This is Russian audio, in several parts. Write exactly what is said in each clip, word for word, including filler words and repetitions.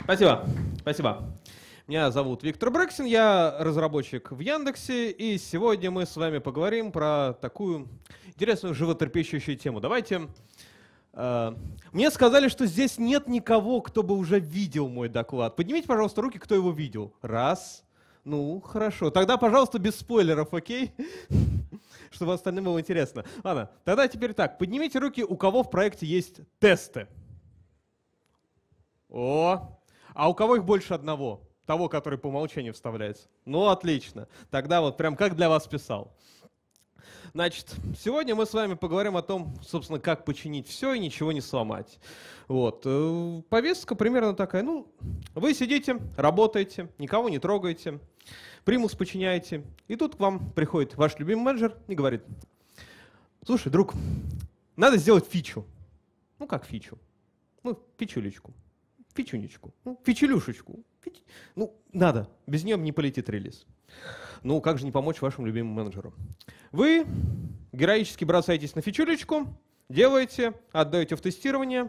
Спасибо. Спасибо. Меня зовут Виктор Брексин, я разработчик в Яндексе, и сегодня мы с вами поговорим про такую интересную животрепещущую тему. Давайте... Э, мне сказали, что здесь нет никого, кто бы уже видел мой доклад. Поднимите, пожалуйста, руки, кто его видел. Раз. Ну, хорошо. Тогда, пожалуйста, без спойлеров, окей? Чтобы остальным было интересно. Ладно, тогда теперь так. Поднимите руки, у кого в проекте есть тесты. О, а у кого их больше одного? Того, который по умолчанию вставляется. Ну, отлично. Тогда вот прям как для вас писал. Значит, сегодня мы с вами поговорим о том, собственно, как починить все и ничего не сломать. Вот. Повестка примерно такая. Ну, вы сидите, работаете, никого не трогаете, примус починяете, и тут к вам приходит ваш любимый менеджер и говорит: слушай, друг, надо сделать фичу. Ну, как фичу? Ну, фичулечку. Фичунечку, ну, фичелюшечку. Фич... Ну, надо, без нее не полетит релиз. Ну, как же не помочь вашему любимому менеджеру? Вы героически бросаетесь на фичулечку, делаете, отдаете в тестирование.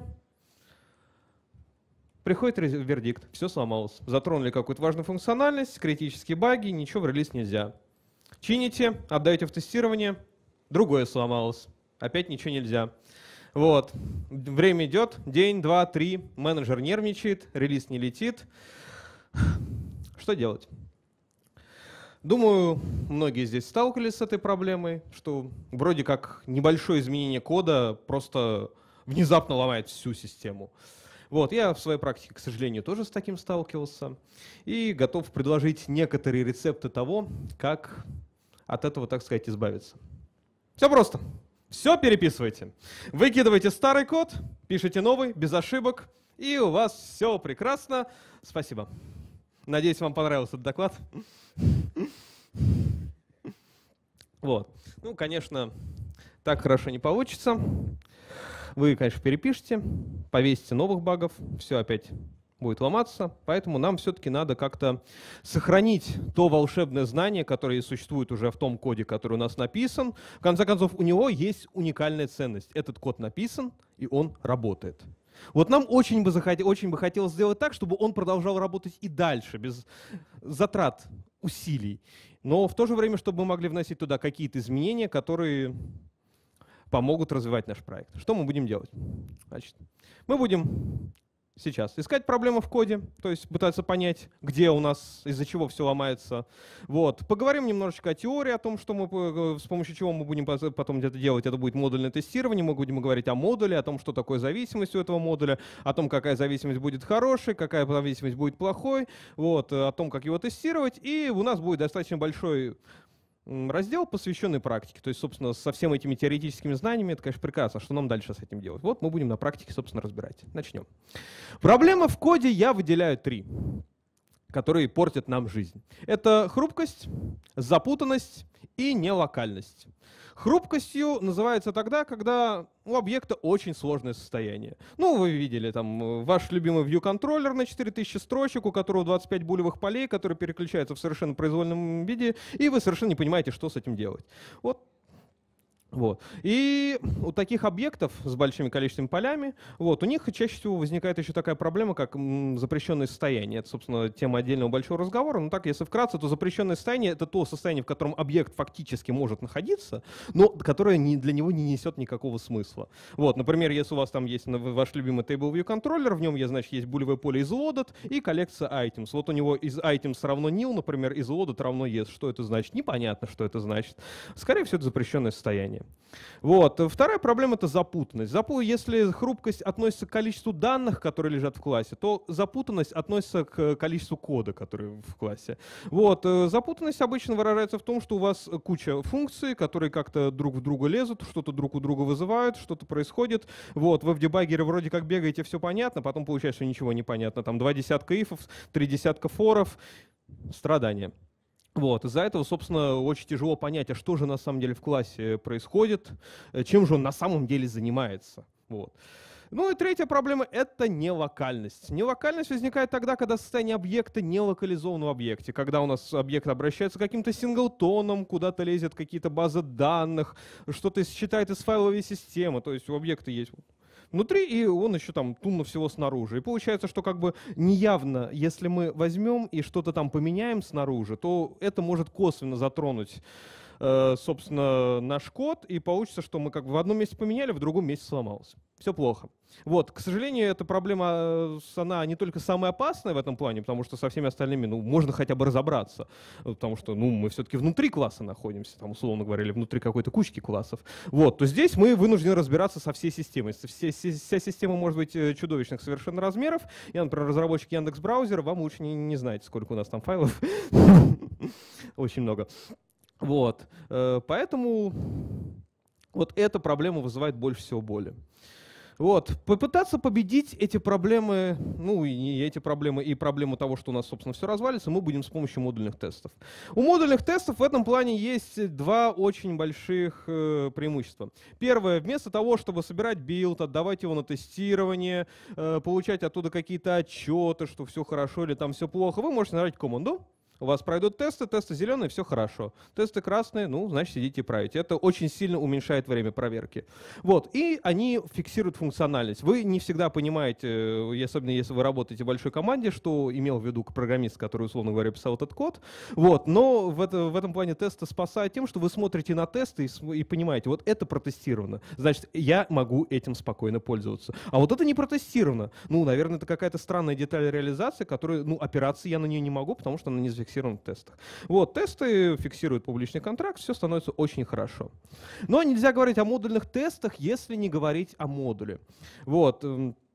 Приходит вердикт, все сломалось. Затронули какую-то важную функциональность, критические баги, ничего в релиз нельзя. Чините, отдаете в тестирование, другое сломалось. Опять ничего нельзя. Вот. Время идет, день, два, три, менеджер нервничает, релиз не летит. Что делать? Думаю, многие здесь сталкивались с этой проблемой, что вроде как небольшое изменение кода просто внезапно ломает всю систему. Вот, я в своей практике, к сожалению, тоже с таким сталкивался и готов предложить некоторые рецепты того, как от этого, так сказать, избавиться. Все просто. Все переписывайте. Выкидывайте старый код, пишите новый, без ошибок, и у вас все прекрасно. Спасибо. Надеюсь, вам понравился этот доклад. Вот. Ну, конечно, так хорошо не получится. Вы, конечно, перепишите, повесите новых багов, все опять будет ломаться, поэтому нам все-таки надо как-то сохранить то волшебное знание, которое существует уже в том коде, который у нас написан. В конце концов, у него есть уникальная ценность. Этот код написан, и он работает. Вот нам очень бы, захот... очень бы хотелось сделать так, чтобы он продолжал работать и дальше, без затрат усилий. Но в то же время, чтобы мы могли вносить туда какие-то изменения, которые помогут развивать наш проект. Что мы будем делать? Значит, мы будем... Сейчас. Искать проблему в коде, то есть пытаться понять, где у нас, из-за чего все ломается. Вот. Поговорим немножечко о теории, о том, что мы, с помощью чего мы будем потом это делать. Это будет модульное тестирование, мы будем говорить о модуле, о том, что такое зависимость у этого модуля, о том, какая зависимость будет хорошей, какая зависимость будет плохой, вот, о том, как его тестировать. И у нас будет достаточно большой раздел, посвященный практике. То есть, собственно, со всеми этими теоретическими знаниями, это, конечно, прекрасно. Что нам дальше с этим делать? Вот мы будем на практике, собственно, разбирать. Начнем. Проблемы в коде я выделяю три, которые портят нам жизнь. Это хрупкость, запутанность и нелокальность. Хрупкостью называется тогда, когда у объекта очень сложное состояние. Ну, вы видели, там, ваш любимый view-контроллер на четыре тысячи строчек, у которого двадцать пять булевых полей, которые переключаются в совершенно произвольном виде, и вы совершенно не понимаете, что с этим делать. Вот. Вот. И у таких объектов с большими количеством полями, вот, у них чаще всего возникает еще такая проблема, как м, запрещенное состояние. Это, собственно, тема отдельного большого разговора. Но так, если вкратце, то запрещенное состояние — это то состояние, в котором объект фактически может находиться, но которое не, для него не несет никакого смысла. Вот, например, если у вас там есть ваш любимый Table View контроллер, в нем, значит, есть булевое поле isLoaded и коллекция items. Вот у него из items равно nil, например, isLoaded равно yes. Что это значит? Непонятно, что это значит. Скорее всего, это запрещенное состояние. Вот. Вторая проблема — это запутанность. Запу... Если хрупкость относится к количеству данных, которые лежат в классе, то запутанность относится к количеству кода, который в классе. Вот. Запутанность обычно выражается в том, что у вас куча функций, которые как-то друг в друга лезут, что-то друг у друга вызывают, что-то происходит. Вот. Вы в дебагере вроде как бегаете, все понятно, потом получается, что ничего не понятно. Там два десятка ифов, три десятка форов. Страдания. Вот. Из-за этого, собственно, очень тяжело понять, а что же на самом деле в классе происходит, чем же он на самом деле занимается. Вот. Ну и третья проблема — это нелокальность. Нелокальность возникает тогда, когда состояние объекта не локализовано в объекте, когда у нас объект обращается к каким-то синглтонам, куда-то лезет какие-то базы данных, что-то считает из файловой системы, то есть у объекта есть внутри, и он еще там тунно всего снаружи. И получается, что как бы неявно, если мы возьмем и что-то там поменяем снаружи, то это может косвенно затронуть, собственно, наш код, и получится, что мы как бы в одном месте поменяли, в другом месте сломался. Все плохо. Вот, к сожалению, эта проблема, она не только самая опасная в этом плане, потому что со всеми остальными, ну, можно хотя бы разобраться, потому что, ну, мы все-таки внутри класса находимся, там, условно говоря, или внутри какой-то кучки классов. Вот, то здесь мы вынуждены разбираться со всей системой. Все, вся система может быть чудовищных совершенно размеров. Я, например, разработчик Яндекс.Браузера, вам лучше не, не знаете, сколько у нас там файлов. Очень много. Вот, поэтому вот эта проблема вызывает больше всего боли. Вот, попытаться победить эти проблемы, ну и эти проблемы, и проблему того, что у нас, собственно, все развалится, мы будем с помощью модульных тестов. У модульных тестов в этом плане есть два очень больших э, преимущества. Первое, вместо того, чтобы собирать билд, отдавать его на тестирование, э, получать оттуда какие-то отчеты, что все хорошо или там все плохо, вы можете нажать команду. У вас пройдут тесты, тесты зеленые, все хорошо. Тесты красные, ну, значит, сидите и правите. Это очень сильно уменьшает время проверки. Вот, и они фиксируют функциональность. Вы не всегда понимаете, особенно если вы работаете в большой команде, что имел в виду программист, который, условно говоря, писал этот код. Вот, но в, это, в этом плане тесты спасают тем, что вы смотрите на тесты и, и понимаете, вот это протестировано, значит, я могу этим спокойно пользоваться. А вот это не протестировано. Ну, наверное, это какая-то странная деталь реализации, которую, ну, опираться я на нее не могу, потому что она не зафиксирована в тестах. Вот, тесты фиксируют публичный контракт, все становится очень хорошо. Но нельзя говорить о модульных тестах, если не говорить о модуле. Вот.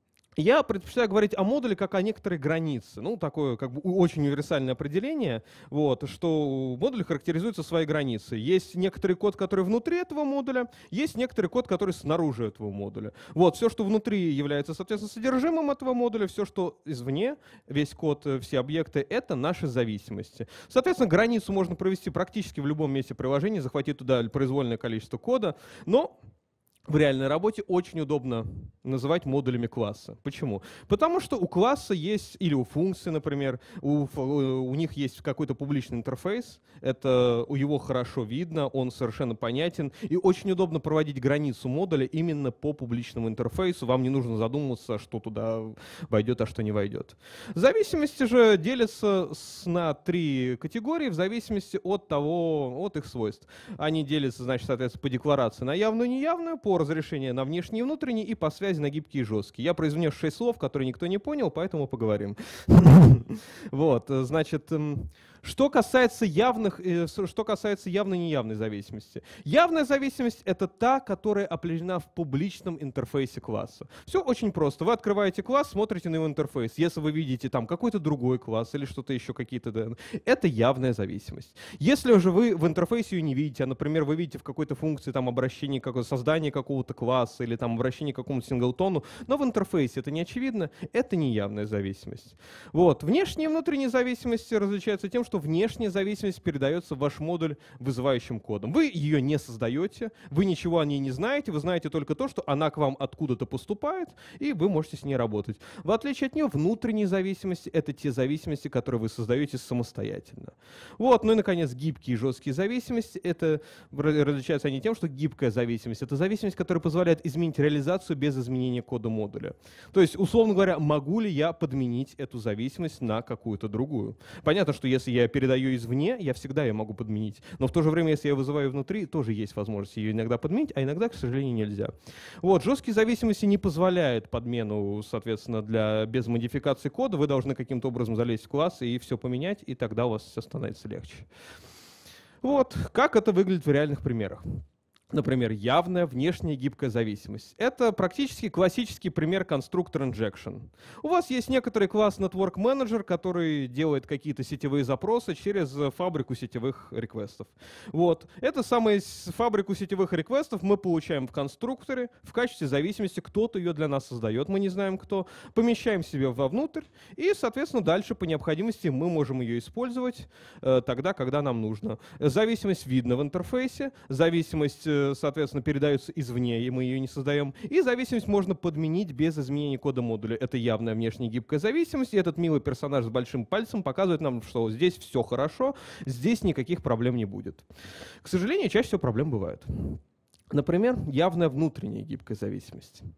Я предпочитаю говорить о модуле как о некоторой границе. Ну, такое как бы очень универсальное определение, вот, что модуль характеризуется своей границей. Есть некоторый код, который внутри этого модуля, есть некоторый код, который снаружи этого модуля. Вот, все, что внутри, является, соответственно, содержимым этого модуля, все, что извне, весь код, все объекты, это наши зависимости. Соответственно, границу можно провести практически в любом месте приложения, захватить туда произвольное количество кода, но в реальной работе очень удобно называть модулями класса. Почему? Потому что у класса есть, или у функции, например, у, у них есть какой-то публичный интерфейс, это у его хорошо видно, он совершенно понятен, и очень удобно проводить границу модуля именно по публичному интерфейсу, вам не нужно задумываться, что туда войдет, а что не войдет. Зависимости же делятся на три категории в зависимости от того, от их свойств. Они делятся, значит, соответственно, по декларации на явную и неявную, по разрешению на внешний и внутренний и по связи на гибкий и жесткий. Я произнес шесть слов, которые никто не понял, поэтому поговорим. Вот, значит, что касается явных, что касается явной и неявной зависимости. Явная зависимость — это та, которая определена в публичном интерфейсе класса. Все очень просто. Вы открываете класс, смотрите на его интерфейс. Если вы видите там какой-то другой класс или что-то еще, какие-то, это явная зависимость. Если уже вы в интерфейсе ее не видите, а, например, вы видите в какой-то функции там обращение, создание какого-то класса или там обращение к какому-то синглтону, но в интерфейсе это не очевидно, это не явная зависимость. Вот. Внешняя и внутренняя зависимость различаются тем, что внешняя зависимость передается в ваш модуль вызывающим кодом. Вы ее не создаете, вы ничего о ней не знаете, вы знаете только то, что она к вам откуда-то поступает, и вы можете с ней работать. В отличие от нее, внутренние зависимости — это те зависимости, которые вы создаете самостоятельно. Вот. Ну и, наконец, гибкие и жесткие зависимости. Это различаются они тем, что гибкая зависимость — это зависимость, которая позволяет изменить реализацию без изменения кода модуля. То есть, условно говоря, могу ли я подменить эту зависимость на какую-то другую? Понятно, что если я передаю извне, я всегда ее могу подменить. Но в то же время, если я вызываю внутри, тоже есть возможность ее иногда подменить, а иногда, к сожалению, нельзя. Вот, жесткие зависимости не позволяют подмену, соответственно, для, без модификации кода. Вы должны каким-то образом залезть в класс и все поменять, и тогда у вас все становится легче. Вот, как это выглядит в реальных примерах. Например, явная внешняя гибкая зависимость. Это практически классический пример конструктор injection. У вас есть некоторый класс Network Manager, который делает какие-то сетевые запросы через фабрику сетевых реквестов. Вот. Эту самую фабрику сетевых реквестов мы получаем в конструкторе в качестве зависимости. Кто-то ее для нас создает, мы не знаем кто. Помещаем себе вовнутрь, и, соответственно, дальше по необходимости мы можем ее использовать э, тогда, когда нам нужно. Зависимость видна в интерфейсе, зависимость, соответственно, передается извне, и мы ее не создаем. И зависимость можно подменить без изменения кода модуля. Это явная внешняя гибкая зависимость, и этот милый персонаж с большим пальцем показывает нам, что здесь все хорошо, здесь никаких проблем не будет. К сожалению, чаще всего проблем бывают. Например, явная внутренняя гибкая зависимость.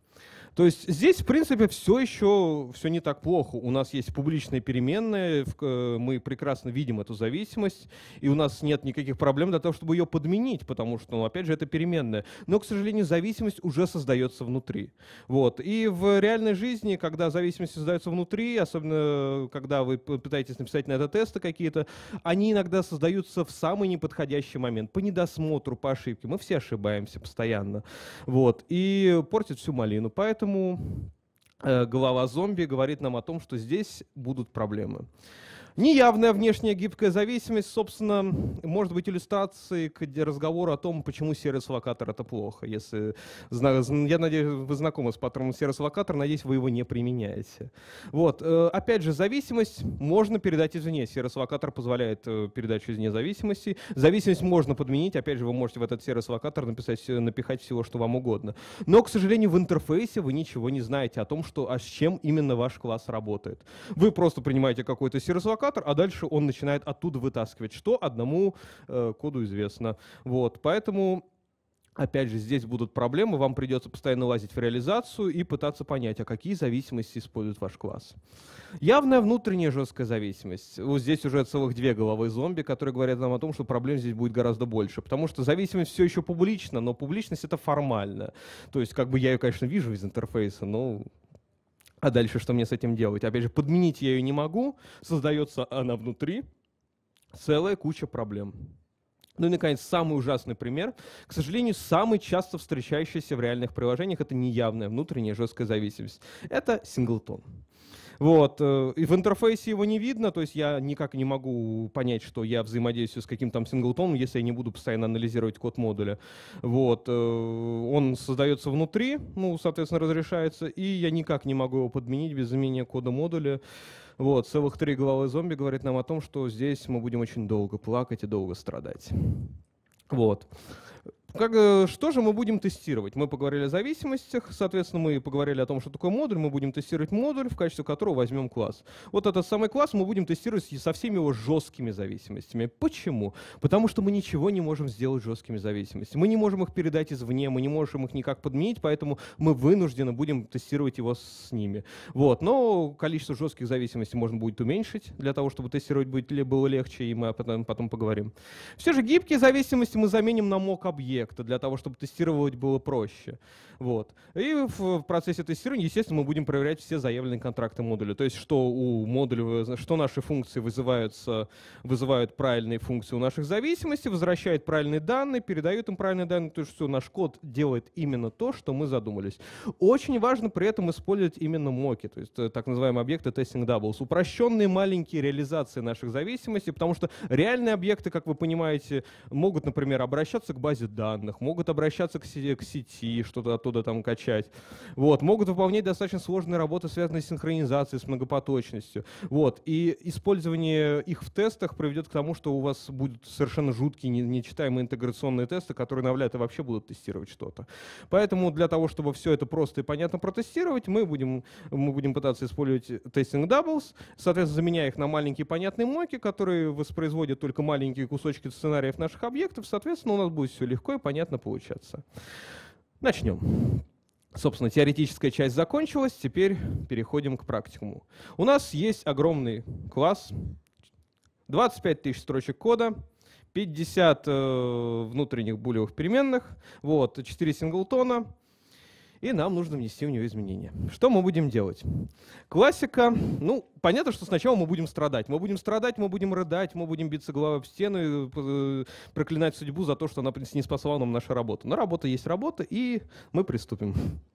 То есть здесь, в принципе, все еще все не так плохо. У нас есть публичные переменные, мы прекрасно видим эту зависимость, и у нас нет никаких проблем для того, чтобы ее подменить, потому что, ну, опять же, это переменная. Но, к сожалению, зависимость уже создается внутри. Вот. И в реальной жизни, когда зависимость создается внутри, особенно когда вы пытаетесь написать на это тесты какие-то, они иногда создаются в самый неподходящий момент, по недосмотру, по ошибке. Мы все ошибаемся постоянно. Вот. И портит всю малину. Поэтому Поэтому э, голова зомби говорит нам о том, что здесь будут проблемы. Неявная внешняя гибкая зависимость, собственно, может быть иллюстрацией к разговору о том, почему сервис-локатор — это плохо. Если, я надеюсь, вы знакомы с паттерном сервис-локатора, надеюсь, вы его не применяете. Вот. Опять же, зависимость можно передать извне. Сервис-локатор позволяет передачу извне зависимости. Зависимость можно подменить. Опять же, вы можете в этот сервис-локатор написать, напихать всего, что вам угодно. Но, к сожалению, в интерфейсе вы ничего не знаете о том, что, а с чем именно ваш класс работает. Вы просто принимаете какой-то сервис-локатор, а дальше он начинает оттуда вытаскивать, что одному э, коду известно. Вот, поэтому, опять же, здесь будут проблемы, вам придется постоянно лазить в реализацию и пытаться понять, а какие зависимости использует ваш класс. Явная внутренняя жесткая зависимость. Вот здесь уже целых две головы зомби, которые говорят нам о том, что проблем здесь будет гораздо больше, потому что зависимость все еще публична, но публичность — это формально. То есть, как бы я ее, конечно, вижу из интерфейса, но... А дальше что мне с этим делать? Опять же, подменить я ее не могу, создается она внутри, целая куча проблем. Ну и, наконец, самый ужасный пример. К сожалению, самый часто встречающийся в реальных приложениях — это неявная внутренняя жесткая зависимость. Это синглтон. Вот. И в интерфейсе его не видно, то есть я никак не могу понять, что я взаимодействую с каким-то там синглтоном, если я не буду постоянно анализировать код модуля. Вот. Он создается внутри, ну, соответственно, разрешается, и я никак не могу его подменить без изменения кода модуля. Вот. Целых три головы зомби говорит нам о том, что здесь мы будем очень долго плакать и долго страдать. Вот. Как, что же мы будем тестировать? Мы поговорили о зависимостях, соответственно, мы поговорили о том, что такое модуль, мы будем тестировать модуль, в качестве которого возьмем класс. Вот этот самый класс мы будем тестировать со всеми его жесткими зависимостями. Почему? Потому что мы ничего не можем сделать с жесткими зависимостями. Мы не можем их передать извне, мы не можем их никак подменить, поэтому мы вынуждены будем тестировать его с ними. Вот. Но количество жестких зависимостей можно будет уменьшить, для того, чтобы тестировать было легче, и мы потом, потом поговорим. Все же гибкие зависимости мы заменим на mock-объект, для того, чтобы тестировать было проще. Вот. И в процессе тестирования, естественно, мы будем проверять все заявленные контракты модуля. То есть, что у модуля, что наши функции вызываются, вызывают правильные функции у наших зависимостей, возвращают правильные данные, передают им правильные данные, то есть, что наш код делает именно то, что мы задумались. Очень важно при этом использовать именно моки, то есть так называемые объекты testing doubles, упрощенные маленькие реализации наших зависимостей, потому что реальные объекты, как вы понимаете, могут, например, обращаться к базе данных, могут обращаться к сети, к сети что-то оттуда там качать, вот, могут выполнять достаточно сложные работы, связанные с синхронизацией, с многопоточностью. Вот, и использование их в тестах приведет к тому, что у вас будут совершенно жуткие, нечитаемые интеграционные тесты, которые навряд ли вообще будут тестировать что-то. Поэтому для того, чтобы все это просто и понятно протестировать, мы будем, мы будем пытаться использовать testing doubles, соответственно, заменяя их на маленькие понятные моки, которые воспроизводят только маленькие кусочки сценариев наших объектов. Соответственно, у нас будет все легко и понятно получаться. Начнем. Собственно, теоретическая часть закончилась, теперь переходим к практикуму. У нас есть огромный класс, двадцать пять тысяч строчек кода, пятьдесят э, внутренних булевых переменных, вот, четыре синглтона, и нам нужно внести в него изменения. Что мы будем делать? Классика. Ну, понятно, что сначала мы будем страдать. Мы будем страдать, мы будем рыдать, мы будем биться головой об стену и проклинать судьбу за то, что она не спасла нам нашу работу. Но работа есть работа, и мы приступим.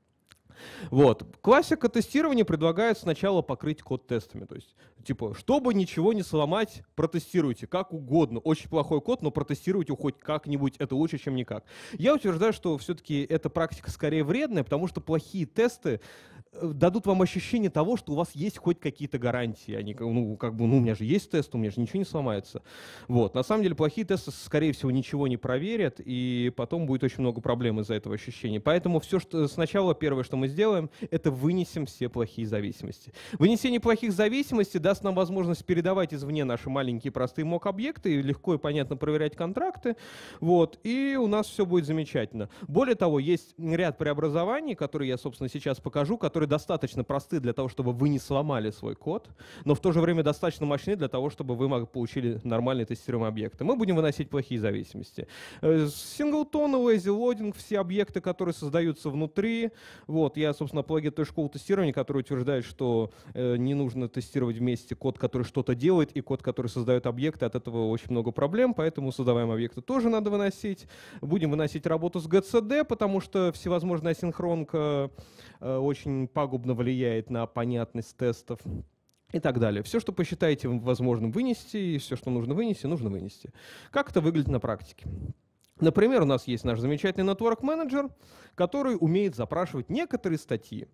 Вот. Классика тестирования предлагает сначала покрыть код тестами. То есть, типа, чтобы ничего не сломать, протестируйте как угодно. Очень плохой код, но протестируйте хоть как-нибудь. Это лучше, чем никак. Я утверждаю, что все-таки эта практика скорее вредная, потому что плохие тесты дадут вам ощущение того, что у вас есть хоть какие-то гарантии. Они, ну, как бы, ну, у меня же есть тест, у меня же ничего не сломается. Вот. На самом деле, плохие тесты, скорее всего, ничего не проверят, и потом будет очень много проблем из-за этого ощущения. Поэтому все, что сначала, первое, что мы сделаем, это вынесем все плохие зависимости. Вынесение плохих зависимостей даст даст нам возможность передавать извне наши маленькие простые мок-объекты и легко и понятно проверять контракты. Вот, и у нас все будет замечательно. Более того, есть ряд преобразований, которые я, собственно, сейчас покажу, которые достаточно просты для того, чтобы вы не сломали свой код, но в то же время достаточно мощны для того, чтобы вы получили нормальные тестируемые объекты. Мы будем выносить плохие зависимости. Синглтон, lazy loading, все объекты, которые создаются внутри. Вот, я, собственно, апологет той школы тестирования, который утверждает, что э, не нужно тестировать вместе код, который что-то делает, и код, который создает объекты. От этого очень много проблем, поэтому создаваемые объекты тоже надо выносить. Будем выносить работу с джи си ди, потому что всевозможная асинхронка э, очень пагубно влияет на понятность тестов. И так далее. Все, что посчитаете возможным вынести, и все, что нужно вынести, нужно вынести. Как это выглядит на практике? Например, у нас есть наш замечательный Network Manager, который умеет запрашивать некоторые статьи.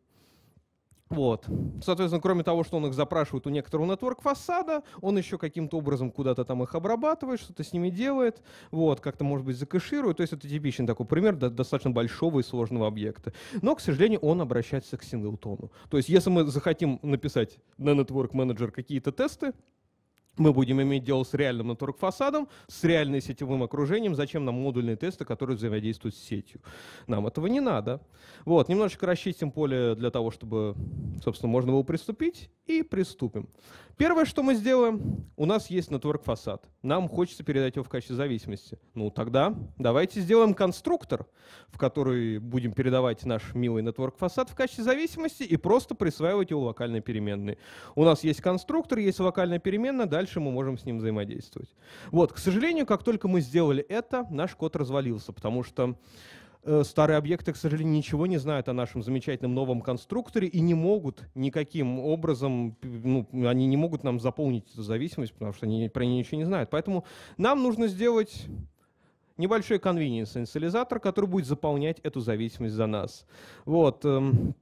Вот. Соответственно, кроме того, что он их запрашивает у некоторого network фасада, он еще каким-то образом куда-то там их обрабатывает, что-то с ними делает, вот, как-то, может быть, закэширует. То есть это типичный такой пример достаточно большого и сложного объекта. Но, к сожалению, он обращается к синглтону. То есть если мы захотим написать на Network Manager какие-то тесты, мы будем иметь дело с реальным network-фасадом, с реальным сетевым окружением. Зачем нам модульные тесты, которые взаимодействуют с сетью? Нам этого не надо. Вот, немножечко расчистим поле для того, чтобы, собственно, можно было приступить. И приступим. Первое, что мы сделаем, у нас есть network-фасад. Нам хочется передать его в качестве зависимости. Ну, тогда давайте сделаем конструктор, в который будем передавать наш милый network-фасад в качестве зависимости и просто присваивать его локальной переменной. У нас есть конструктор, есть локальная переменная, дальше мы можем с ним взаимодействовать. Вот, к сожалению, как только мы сделали это, наш код развалился, потому что э, старые объекты, к сожалению, ничего не знают о нашем замечательном новом конструкторе и не могут никаким образом, ну, они не могут нам заполнить эту зависимость, потому что они про нее ничего не знают. Поэтому нам нужно сделать небольшой convenience инициализатор, который будет заполнять эту зависимость за нас. Вот. Эм,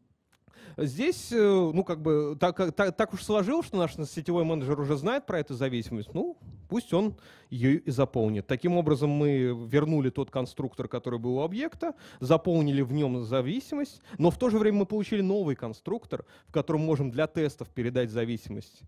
Здесь, ну, как бы, так, так, так уж сложилось, что наш сетевой менеджер уже знает про эту зависимость, ну, пусть он ее и заполнит. Таким образом, мы вернули тот конструктор, который был у объекта, заполнили в нем зависимость, но в то же время мы получили новый конструктор, в котором можем для тестов передать зависимость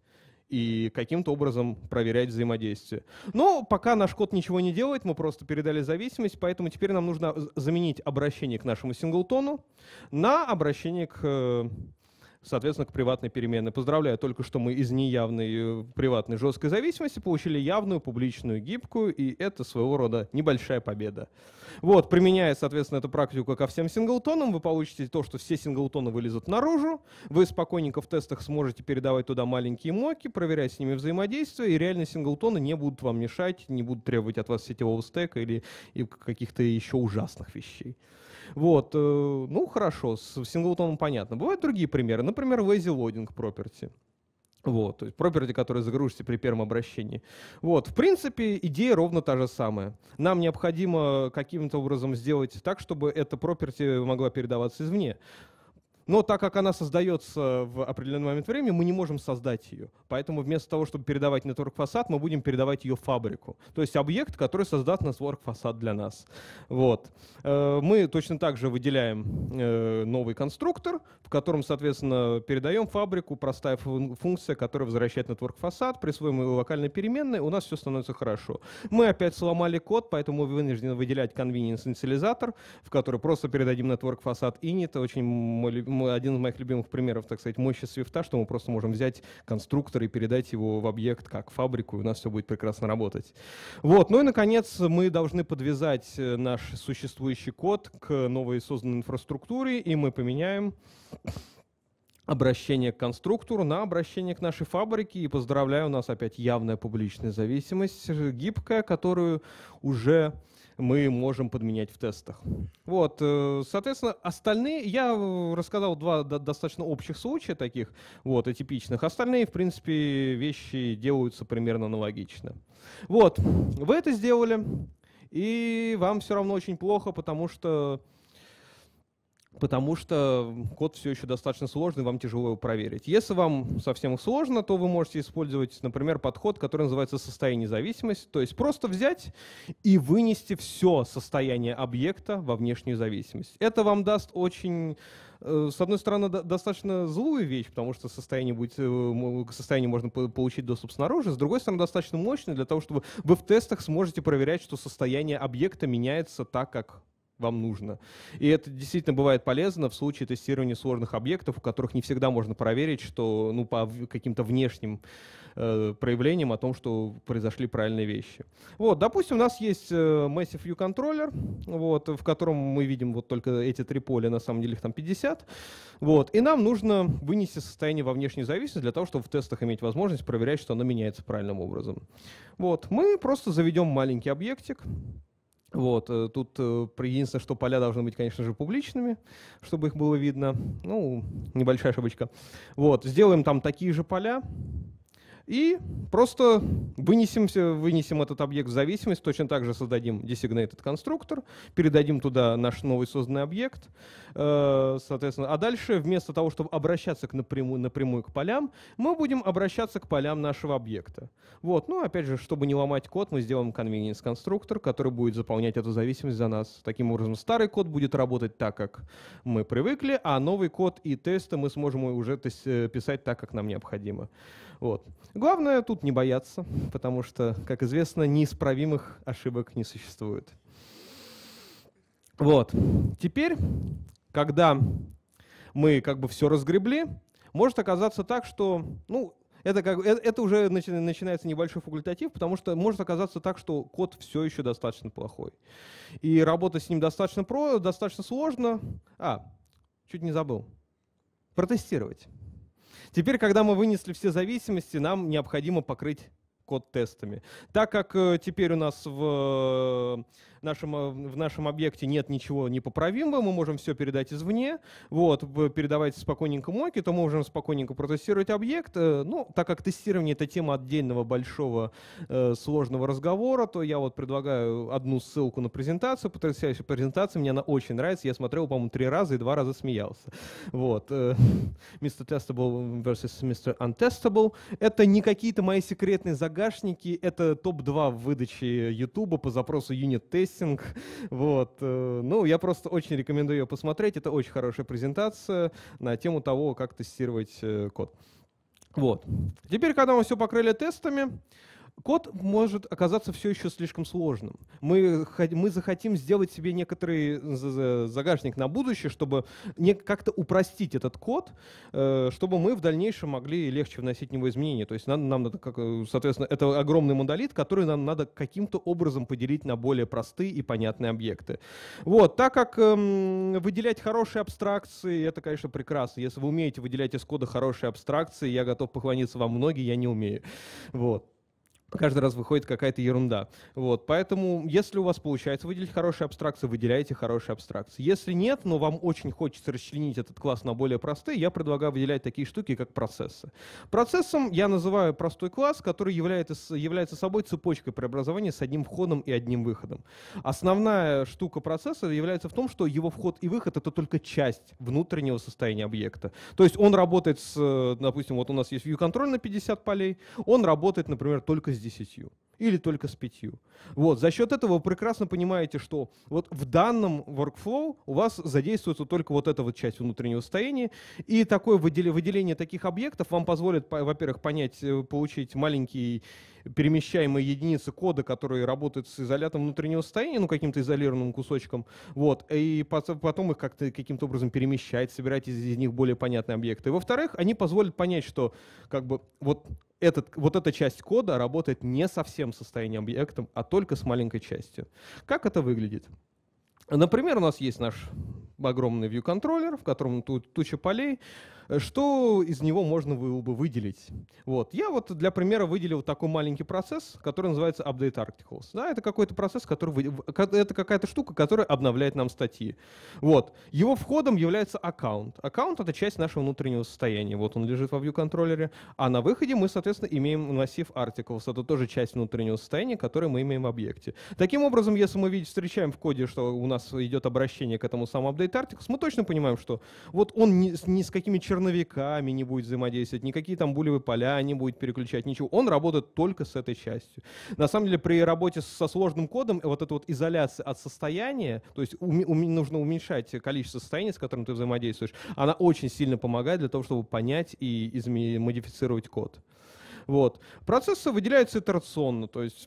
и каким-то образом проверять взаимодействие. Но пока наш код ничего не делает, мы просто передали зависимость, поэтому теперь нам нужно заменить обращение к нашему синглтону на обращение к, соответственно, к приватной переменной. Поздравляю, только что мы из неявной приватной жесткой зависимости получили явную, публичную, гибкую, и это своего рода небольшая победа. Вот, применяя, соответственно, эту практику ко всем синглтонам, вы получите то, что все синглтоны вылезут наружу, вы спокойненько в тестах сможете передавать туда маленькие моки, проверять с ними взаимодействие, и реально синглтоны не будут вам мешать, не будут требовать от вас сетевого стека или каких-то еще ужасных вещей. Вот, ну хорошо, с синглтоном понятно. Бывают другие примеры, например, lazy loading property. Вот, то есть property, которые загрузите при первом обращении. Вот, в принципе, идея ровно та же самая. Нам необходимо каким-то образом сделать так, чтобы эта property могла передаваться извне. Но так как она создается в определенный момент времени, мы не можем создать ее. Поэтому вместо того, чтобы передавать network фасад, мы будем передавать ее фабрику. То есть объект, который создаст network фасад для нас. Вот. Мы точно так же выделяем новый конструктор, в котором, соответственно, передаем фабрику, простая функция, которая возвращает network фасад, присвоим его локальной переменной, у нас все становится хорошо. Мы опять сломали код, поэтому мы вынуждены выделять convenience инициализатор, в который просто передадим network фасад init. Очень один из моих любимых примеров, так сказать, мощи свифта, что мы просто можем взять конструктор и передать его в объект как фабрику, и у нас все будет прекрасно работать. Вот. Ну и, наконец, мы должны подвязать наш существующий код к новой созданной инфраструктуре, и мы поменяем обращение к конструктору на обращение к нашей фабрике. И поздравляю, у нас опять явная публичная зависимость, гибкая, которую уже мы можем подменять в тестах. Вот, соответственно, остальные, я рассказал два достаточно общих случая таких, вот, атипичных. Остальные, в принципе, вещи делаются примерно аналогично. Вот, вы это сделали, и вам все равно очень плохо, потому что потому что код все еще достаточно сложный, вам тяжело его проверить. Если вам совсем сложно, то вы можете использовать, например, подход, который называется состояние зависимости, то есть просто взять и вынести все состояние объекта во внешнюю зависимость. Это вам даст очень, с одной стороны, достаточно злую вещь, потому что состояние будет, к состоянию можно получить доступ снаружи, с другой стороны, достаточно мощный для того, чтобы вы в тестах сможете проверять, что состояние объекта меняется так, как вам нужно. И это действительно бывает полезно в случае тестирования сложных объектов, у которых не всегда можно проверить, что, ну, по каким-то внешним э, проявлениям о том, что произошли правильные вещи. Вот, допустим, у нас есть э, Massive View Controller, вот, в котором мы видим вот только эти три поля, на самом деле их там пятьдесят. Вот, и нам нужно вынести состояние во внешнюю зависимость для того, чтобы в тестах иметь возможность проверять, что оно меняется правильным образом. Вот, мы просто заведем маленький объектик. Вот, тут единственное, что поля должны быть, конечно же, публичными, чтобы их было видно. Ну, небольшая ошибочка. Вот, сделаем там такие же поля и просто вынесем, вынесем этот объект в зависимость, точно так же создадим designated конструктор, передадим туда наш новый созданный объект, соответственно, а дальше вместо того, чтобы обращаться к напрямую, напрямую к полям, мы будем обращаться к полям нашего объекта. Вот, ну, опять же, чтобы не ломать код, мы сделаем convenience конструктор, который будет заполнять эту зависимость за нас. Таким образом, старый код будет работать так, как мы привыкли, а новый код и тесты мы сможем уже писать так, как нам необходимо. Вот. Главное тут не бояться, потому что, как известно, неисправимых ошибок не существует. Вот. Теперь, когда мы как бы все разгребли, может оказаться так, что, ну, это, как, это, это уже начи, начинается небольшой факультатив, потому что может оказаться так, что код все еще достаточно плохой. И работать с ним достаточно, про, достаточно сложно. А, чуть не забыл. Протестировать. Теперь, когда мы вынесли все зависимости, нам необходимо покрыть код тестами. Так как э, теперь у нас в, э, нашем, э, в нашем объекте нет ничего непоправимого, мы можем все передать извне, вот, передавать спокойненько моки, то мы можем спокойненько протестировать объект. Э, ну, так как тестирование — это тема отдельного большого э, сложного разговора, то я вот предлагаю одну ссылку на презентацию, потрясающая презентация, мне она очень нравится, я смотрел, по-моему, три раза и два раза смеялся. Вот. Э, мистер Testable versus мистер Untestable. Это не какие-то мои секретные загадки, это топ два в выдаче YouTube по запросу Unit Testing. Вот. Ну, я просто очень рекомендую ее посмотреть. Это очень хорошая презентация на тему того, как тестировать код. Вот. Теперь, когда мы все покрыли тестами, код может оказаться все еще слишком сложным. Мы, мы захотим сделать себе некоторый загашник на будущее, чтобы как-то упростить этот код, чтобы мы в дальнейшем могли легче вносить в него изменения. То есть нам, нам надо, как, соответственно, это огромный монолит, который нам надо каким-то образом поделить на более простые и понятные объекты. Вот, так как эм, выделять хорошие абстракции, это, конечно, прекрасно. Если вы умеете выделять из кода хорошие абстракции, я готов поклониться вам, многие я не умею. Вот. Каждый раз выходит какая-то ерунда. Вот. Поэтому, если у вас получается выделить хорошие абстракции, выделяйте хорошие абстракции. Если нет, но вам очень хочется расчленить этот класс на более простые, я предлагаю выделять такие штуки, как процессы. Процессом я называю простой класс, который является, является собой цепочкой преобразования с одним входом и одним выходом. Основная штука процесса является в том, что его вход и выход — это только часть внутреннего состояния объекта. То есть он работает с, допустим, вот у нас есть view-контроль на пятьдесят полей, он работает, например, только с десятью или только с пятью. Вот. За счет этого вы прекрасно понимаете, что вот в данном workflow у вас задействуется только вот эта вот часть внутреннего состояния, и такое выделение, выделение таких объектов вам позволит, во-первых, понять, получить маленькие перемещаемые единицы кода, которые работают с изолятором внутреннего состояния, ну, каким-то изолированным кусочком, вот, и потом их как-то каким-то образом перемещать, собирать из, из них более понятные объекты. И, во-вторых, они позволят понять, что как бы вот Этот, вот эта часть кода работает не со всем состоянием объекта, а только с маленькой частью. Как это выглядит? Например, у нас есть наш огромный view-контроллер, в котором тут туча полей. Что из него можно было бы выделить? Вот. Я вот для примера выделил такой маленький процесс, который называется Update Articles. Да, это какой-то процесс, который вы... это какая-то штука, которая обновляет нам статьи. Вот. Его входом является аккаунт. Аккаунт — это часть нашего внутреннего состояния. Вот он лежит во view-контроллере. А на выходе мы, соответственно, имеем массив Articles. Это тоже часть внутреннего состояния, которое мы имеем в объекте. Таким образом, если мы видим, встречаем в коде, что у нас идет обращение к этому самому Update Articles, мы точно понимаем, что вот он ни, ни с какими черновиками не будет взаимодействовать, никакие там булевые поля не будет переключать, ничего. Он работает только с этой частью. На самом деле, при работе со сложным кодом вот эта вот изоляция от состояния, то есть уме, уме, нужно уменьшать количество состояний, с которым ты взаимодействуешь, она очень сильно помогает для того, чтобы понять и изме- модифицировать код. Вот. Процессы выделяются итерационно, то есть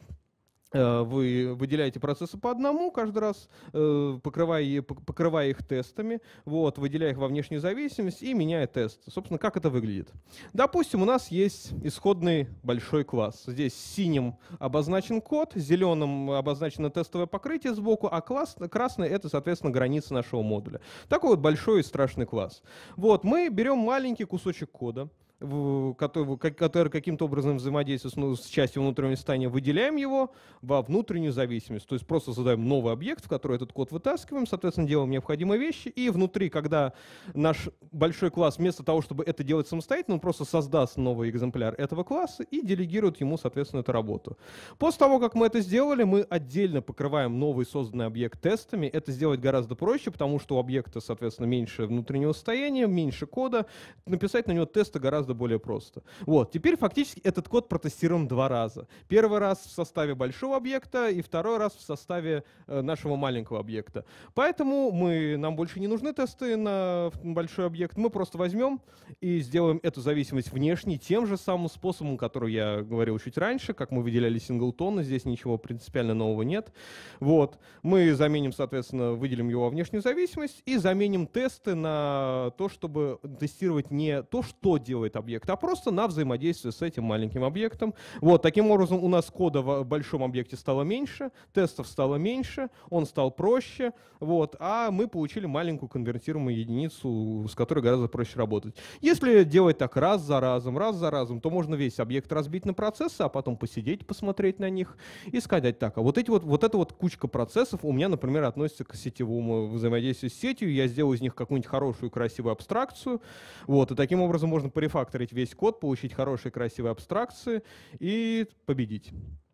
вы выделяете процессы по одному каждый раз, покрывая, покрывая их тестами, вот, выделяя их во внешнюю зависимость и меняя тесты. Собственно, как это выглядит? Допустим, у нас есть исходный большой класс. Здесь синим обозначен код, зеленым обозначено тестовое покрытие сбоку, а класс, красный — это, соответственно, граница нашего модуля. Такой вот большой и страшный класс. Вот, мы берем маленький кусочек кода, который, который каким-то образом взаимодействует ну, с частью внутреннего состояния, выделяем его во внутреннюю зависимость. То есть просто задаем новый объект, в который этот код вытаскиваем, соответственно, делаем необходимые вещи, и внутри, когда наш большой класс, вместо того, чтобы это делать самостоятельно, он просто создаст новый экземпляр этого класса и делегирует ему, соответственно, эту работу. После того, как мы это сделали, мы отдельно покрываем новый созданный объект тестами. Это сделать гораздо проще, потому что у объекта, соответственно, меньше внутреннего состояния, меньше кода. Написать на него тесты гораздо более просто. Вот, теперь фактически этот код протестируем два раза. Первый раз в составе большого объекта и второй раз в составе э, нашего маленького объекта. Поэтому мы, нам больше не нужны тесты на большой объект. Мы просто возьмем и сделаем эту зависимость внешней тем же самым способом, который я говорил чуть раньше, как мы выделяли синглтоны. Здесь ничего принципиально нового нет. Вот. Мы заменим, соответственно, выделим его во внешнюю зависимость и заменим тесты на то, чтобы тестировать не то, что делает объект, а просто на взаимодействие с этим маленьким объектом. Вот, таким образом у нас кода в большом объекте стало меньше, тестов стало меньше, он стал проще, вот, а мы получили маленькую конвертируемую единицу, с которой гораздо проще работать. Если делать так раз за разом, раз за разом, то можно весь объект разбить на процессы, а потом посидеть, посмотреть на них и сказать так, а вот, эти вот, вот эта вот кучка процессов у меня, например, относится к сетевому взаимодействию с сетью, я сделаю из них какую-нибудь хорошую, красивую абстракцию, вот, и таким образом можно порефакторить весь код, получить хорошие красивые абстракции и победить.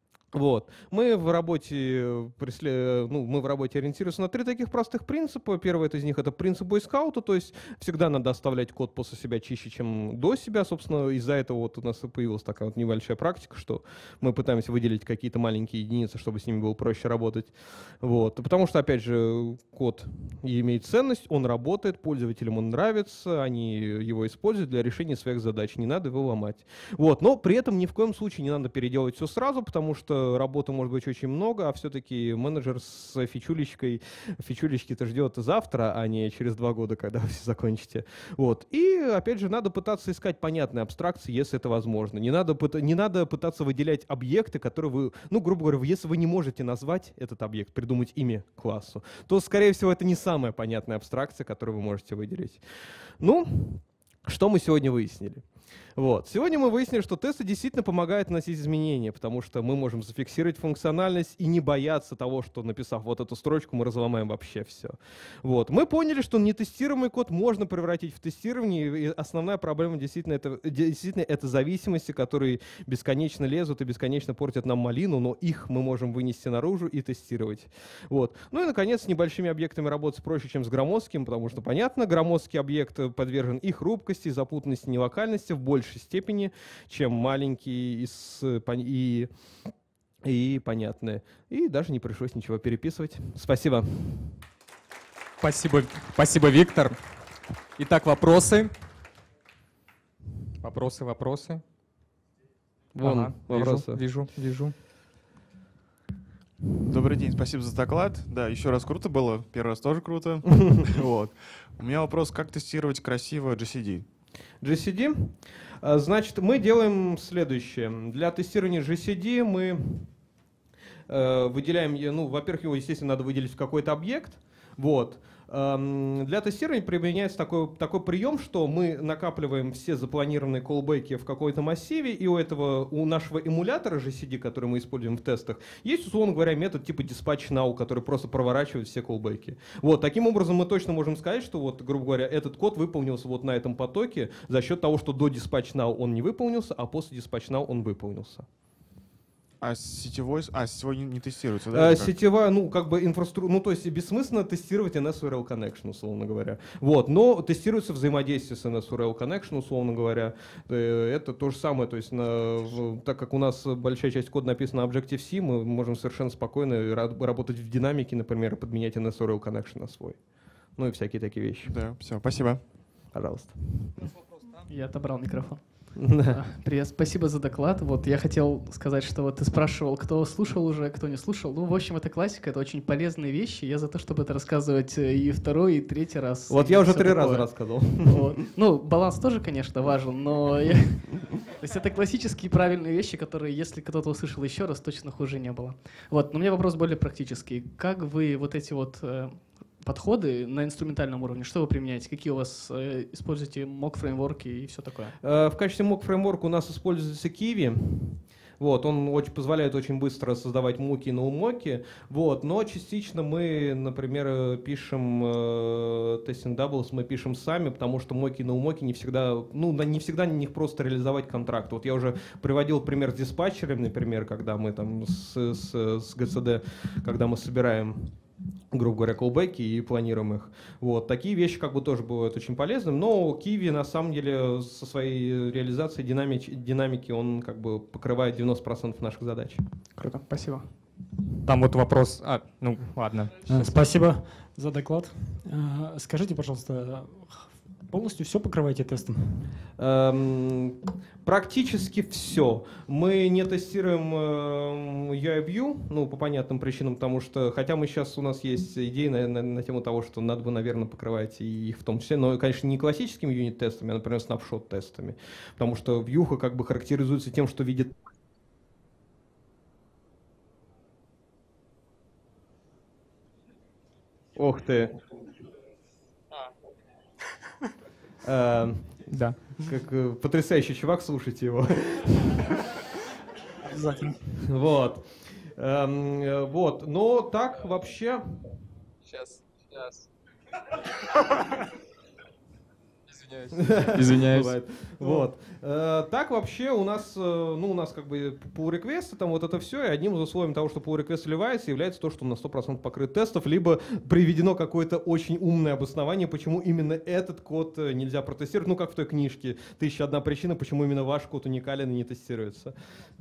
Вот. Мы в работе, ну, мы в работе ориентируемся на три таких простых принципа. Первый из них — это принцип бойскаута, то есть всегда надо оставлять код после себя чище, чем до себя. Собственно, из-за этого вот у нас и появилась такая вот небольшая практика, что мы пытаемся выделить какие-то маленькие единицы, чтобы с ними было проще работать. Вот. Потому что, опять же, код имеет ценность, он работает, пользователям он нравится, они его используют для решения своих задач, не надо его ломать. Вот. Но при этом ни в коем случае не надо переделывать все сразу, потому что работы может быть очень много, а все-таки менеджер с фичулечкой, фичулечки-то ждет завтра, а не через два года, когда вы все закончите. Вот. И, опять же, надо пытаться искать понятные абстракции, если это возможно. Не надо, не надо пытаться выделять объекты, которые вы, ну, грубо говоря, если вы не можете назвать этот объект, придумать имя классу, то, скорее всего, это не самая понятная абстракция, которую вы можете выделить. Ну, что мы сегодня выяснили? Вот. Сегодня мы выяснили, что тесты действительно помогают вносить изменения, потому что мы можем зафиксировать функциональность и не бояться того, что, написав вот эту строчку, мы разломаем вообще все. Вот. Мы поняли, что нетестируемый код можно превратить в тестирование, и основная проблема действительно это, действительно это зависимости, которые бесконечно лезут и бесконечно портят нам малину, но их мы можем вынести наружу и тестировать. Вот. Ну и, наконец, с небольшими объектами работать проще, чем с громоздким, потому что, понятно, громоздкий объект подвержен и хрупкости, и запутанности, и нелокальности в большей степени, чем маленькие и, и, и понятные. И даже не пришлось ничего переписывать. Спасибо. Спасибо, спасибо, Виктор. Итак, вопросы? Вопросы, вопросы? Вон, ага, вопросы. Вижу, вижу, вижу. Добрый день, спасибо за доклад. Да, еще раз круто было, первый раз тоже круто. Вот. У меня вопрос, как тестировать красиво джи си ди? джи си ди. Значит, мы делаем следующее. Для тестирования джи си ди мы э, выделяем, ну, во-первых, его, естественно, надо выделить в какой-то объект. Вот. Эм, Для тестирования применяется такой, такой прием, что мы накапливаем все запланированные колбеки в какой-то массиве, и у этого, у нашего эмулятора джи си ди, который мы используем в тестах, есть, условно говоря, метод типа dispatch now, который просто проворачивает все колбеки. Вот, таким образом мы точно можем сказать, что, вот, грубо говоря, этот код выполнился вот на этом потоке за счет того, что до dispatch now он не выполнился, а после dispatch now он выполнился. А сетевой, а сетевой не, не тестируется, да? А, сетевая, ну, как бы инфраструктура, ну, то есть бессмысленно тестировать эн эс ю ар эл Connection, условно говоря. Вот, но тестируется взаимодействие с эн эс ю ар эл Connection, условно говоря. Это то же самое, то есть, на, так как у нас большая часть кода написана на Objective-C, мы можем совершенно спокойно работать в динамике, например, и подменять эн эс ю ар эл Connection на свой. Ну и всякие такие вещи. Да, все, спасибо. Пожалуйста. Я отобрал микрофон. Да. Привет, спасибо за доклад. Вот я хотел сказать, что вот ты спрашивал, кто слушал уже, кто не слушал. Ну, в общем, это классика, это очень полезные вещи. Я за то, чтобы это рассказывать и второй, и третий раз. Вот и я уже всё три такое. раза рассказал. Вот. Ну, баланс тоже, конечно, важен, но я... То есть это классические правильные вещи, которые, если кто-то услышал еще раз, точно хуже не было. Вот, но у меня вопрос более практический. Как вы вот эти вот э, подходы на инструментальном уровне, что вы применяете? Какие у вас э, используете мок-фреймворки и все такое? Э, В качестве мок-фреймворка у нас используется Kiwi. Вот, он очень, позволяет очень быстро создавать муки на умоки. Вот, но частично мы, например, пишем э, testing doubles, мы пишем сами, потому что моки на умоки не всегда, ну, не всегда на них просто реализовать контракт. Вот я уже приводил пример с диспатчером, например, когда мы там с, с, с джи си ди, когда мы собираем, грубо говоря, колбеки и планируем их. Вот. Такие вещи как бы тоже бывают очень полезными, но Kiwi на самом деле со своей реализацией динамики, динамики он как бы покрывает девяносто процентов наших задач. Круто, спасибо. Там вот вопрос. А, ну ладно. А, Спасибо за доклад. А, Скажите, пожалуйста, полностью все покрываете тестом? Эм, практически все. Мы не тестируем эм, ю ай-View, ну, по понятным причинам, потому что, хотя мы сейчас, у нас есть идеи на, на, на тему того, что надо бы, наверное, покрывать и их в том числе, но, конечно, не классическими юнит-тестами, а, например, снапшот-тестами, потому что вьюха как бы характеризуется тем, что видит. Ох ты. Эм, Да. Как э, потрясающий чувак, слушайте его. Обязательно. Вот. Эм, э, вот. Но так вообще. Сейчас, сейчас. Извиняюсь. Бывает. Вот. Э, Так вообще у нас, э, ну, у нас как бы pull request, там вот это все, и одним из условий того, что pull request сливается, является то, что он на сто процентов покрыт тестов, либо приведено какое-то очень умное обоснование, почему именно этот код э, нельзя протестировать, ну, как в той книжке «Тысяча одна причина, почему именно ваш код уникален и не тестируется».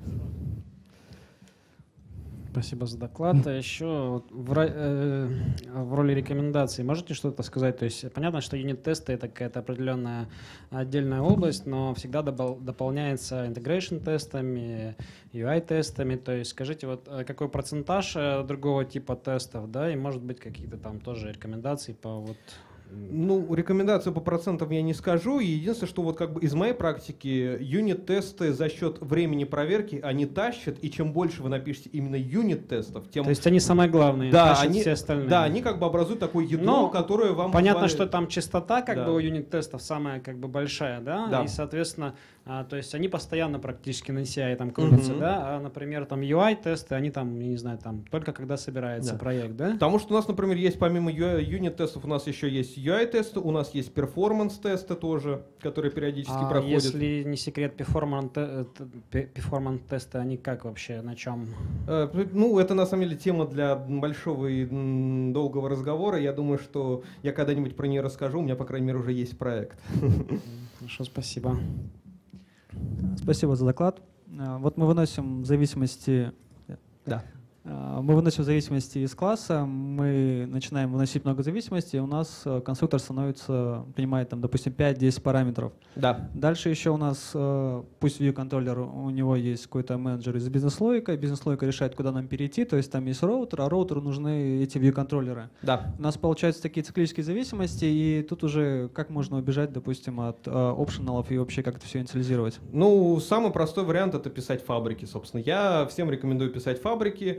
Спасибо за доклад. А еще вот в, ра- э, в роли рекомендаций можете что-то сказать? То есть понятно, что юнит-тесты — это какая-то определенная отдельная область, но всегда добал- дополняется интегрейшн-тестами, ю ай-тестами. То есть скажите, вот э, какой процентаж э, другого типа тестов, да, и может быть какие-то там тоже рекомендации по вот... Ну, рекомендацию по процентам я не скажу. Единственное, что вот как бы из моей практики юнит-тесты за счет времени проверки они тащат, и чем больше вы напишете именно юнит-тестов, тем... То есть они самые главные, да, тащат они, все остальные. да, они как бы образуют такое ядро, Но которое вам понятно, позволяет- что там частота как Да. бы у юнит-тестов самая как бы большая, да, Да. и соответственно, а, то есть они постоянно практически на си ай там крутятся, Мгм. да, а, например, там ю ай-тесты, они там, я не знаю, там только когда собирается Да. проект, да? Потому что у нас, например, есть помимо ю ай юнит-тестов, у нас еще есть ю ай-тесты, у нас есть перформанс-тесты тоже, которые периодически А проходят. если не секрет, перформанс-тесты, они как вообще, на чем? Э, Ну, это на самом деле тема для большого и м, долгого разговора. Я думаю, что я когда-нибудь про нее расскажу. У меня, по крайней мере, уже есть проект. Хорошо, спасибо. Спасибо за доклад. А, Вот мы выносим зависимости. Да. А, Мы выносим зависимости из класса, мы начинаем выносить много зависимостей, и у нас э, конструктор становится, принимает, там, допустим, пять-десять параметров. Да. Дальше еще у нас, э, пусть view контроллер, у него есть какой-то менеджер из бизнес-логика, бизнес-логика решает, куда нам перейти, то есть там есть роутер, а роутеру нужны эти view контроллеры. Да. У нас получаются такие циклические зависимости, и тут уже как можно убежать, допустим, от э, опшеналов и вообще как это все инициализировать? Ну, самый простой вариант — это писать фабрики, собственно. Я всем рекомендую писать фабрики.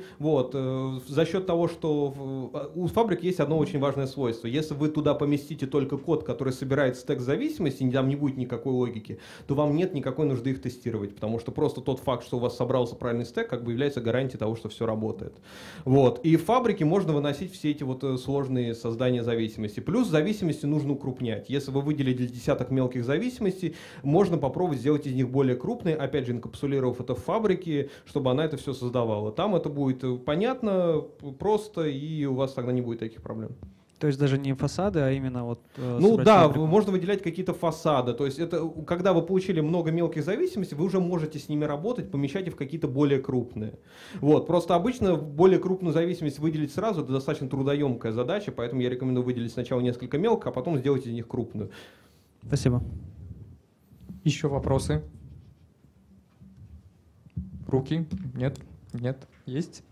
Вот. За счет того, что у фабрик есть одно очень важное свойство. Если вы туда поместите только код, который собирает стек зависимости, там не будет никакой логики, то вам нет никакой нужды их тестировать, потому что просто тот факт, что у вас собрался правильный стек, как бы является гарантией того, что все работает. Вот. И в фабрике можно выносить все эти вот сложные создания зависимости. Плюс зависимости нужно укрупнять. Если вы выделили десяток мелких зависимостей, можно попробовать сделать из них более крупные, опять же, инкапсулировав это в фабрике, чтобы она это все создавала. Там это будет понятно, просто, и у вас тогда не будет таких проблем. То есть даже не фасады, а именно вот... Э, ну да, фабрику. Можно выделять какие-то фасады. То есть это, когда вы получили много мелких зависимостей, вы уже можете с ними работать, помещать их в какие-то более крупные. Вот. Просто обычно более крупную зависимость выделить сразу — это достаточно трудоемкая задача, поэтому я рекомендую выделить сначала несколько мелких, а потом сделать из них крупную. Спасибо. Еще вопросы? Руки? Нет? Нет? Есть?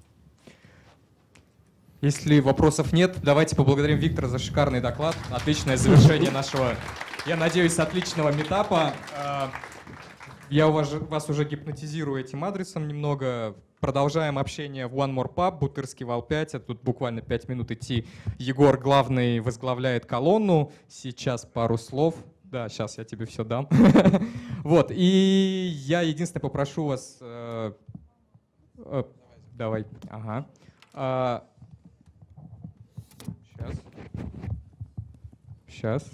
Если вопросов нет, давайте поблагодарим Виктора за шикарный доклад. Отличное завершение нашего, я надеюсь, отличного митапа. Я вас уже гипнотизирую этим адресом немного. Продолжаем общение в One More Pub, Бутырский вал пять. Тут буквально пять минут идти. Егор, главный, возглавляет колонну. Сейчас пару слов. Да, сейчас я тебе все дам. Вот, и я единственное попрошу вас... Э, э, давай, ага. А, сейчас. Сейчас.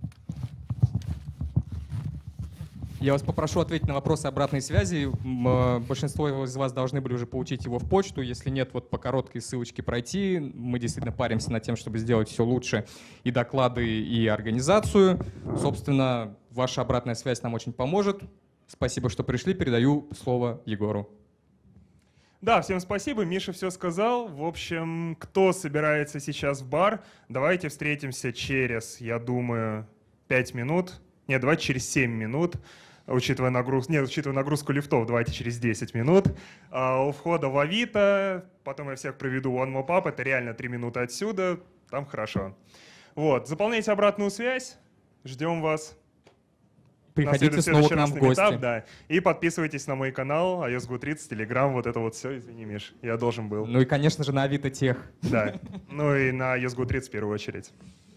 Я вас попрошу ответить на вопросы обратной связи. Большинство из вас должны были уже получить его в почту. Если нет, вот по короткой ссылочке пройти. Мы действительно паримся над тем, чтобы сделать все лучше, и доклады, и организацию. Собственно, ваша обратная связь нам очень поможет. Спасибо, что пришли. Передаю слово Егору. Да, всем спасибо. Миша все сказал. В общем, кто собирается сейчас в бар, давайте встретимся через, я думаю, пять минут. Нет, давайте через семь минут. Учитывая нагрузку, нет, учитывая нагрузку лифтов, давайте через десять минут. А у входа в Авито, потом я всех проведу в One More Pub, это реально три минуты отсюда, там хорошо. Вот, заполняйте обратную связь, ждем вас. Приходите снова к нам в гости. Meetup, да. И подписывайтесь на мой канал, ай эс джи тридцать, Telegram, вот это вот все, извини, Миш, я должен был. Ну и, конечно же, на Авито Тех. Да, ну и на ай эс джи тридцать в первую очередь.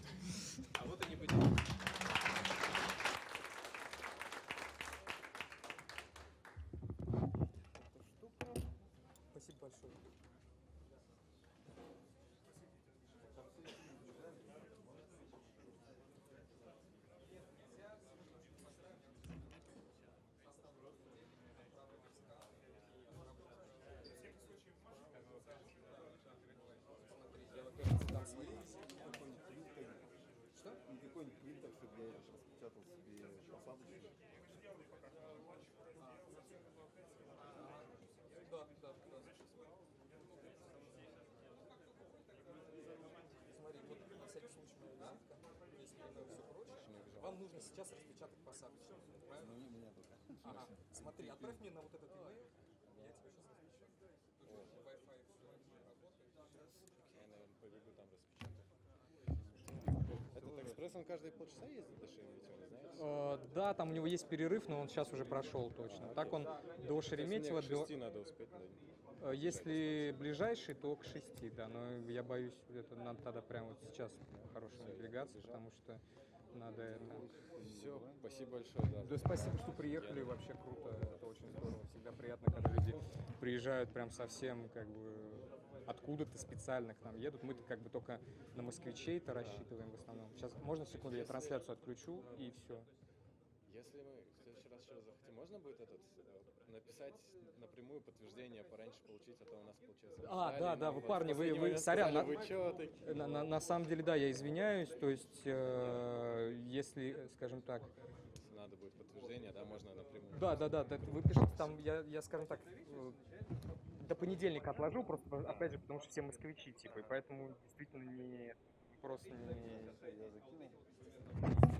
Вам нужно сейчас распечатать посадочный, правильно? Ну, у меня тут. Ага. Смотри, отправь мне на вот этот имейл, я тебе сейчас распечатаю. Тут Wi-Fi все работает. Я, наверное, побегу там распечатаю. Этот экспресс, он каждые полчаса ездит до Шереметьево, знаешь? Да, там у него есть перерыв, но он сейчас уже прошел точно. Так он до Шереметьево... К шести надо успеть, да? Если ближайший, то к шести, да. Но я боюсь, это надо тогда прямо вот сейчас хорошо надвигаться, потому что надо это... Все, спасибо большое. Да, да, спасибо, что приехали, вообще круто, это очень здорово. Всегда приятно, когда люди приезжают прям совсем как бы откуда-то специально к нам едут. Мы-то как бы только на москвичей-то рассчитываем в основном. Сейчас можно секунду, я трансляцию отключу и все. Если мы в следующий раз еще раз захотим, можно будет этот написать напрямую подтверждение, пораньше получить, а то у нас получается... А, да, да, вы, парни, вы, вы, сорян, на, вы чё, такие? на, на, на самом деле, да, я извиняюсь, то есть, э, если, скажем так... Если надо будет подтверждение, да, можно напрямую. Да, да, да, так, вы пишите там, я, я, скажем так, э, до понедельника отложу, просто, опять же, потому что все москвичи, типа, и поэтому действительно не, просто не...